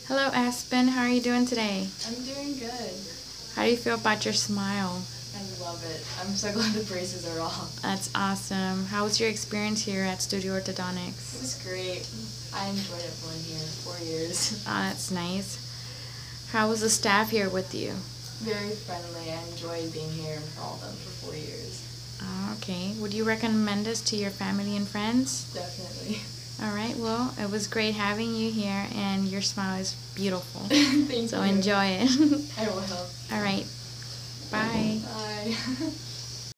Hello, Aspen. How are you doing today? I'm doing good. How do you feel about your smile? I love it. I'm so glad the braces are off. That's awesome. How was your experience here at Studio It Orthodontics? was great. I enjoyed it going here 4 years. Oh, that's nice. How was the staff here with you? Very friendly. I enjoyed being here with all of them for 4 years. Oh, okay. Would you recommend this to your family and friends? Definitely. All right. Well, it was great having you here, and your smile is beautiful. Thank So you. enjoy it. I will. All right. Bye. Bye.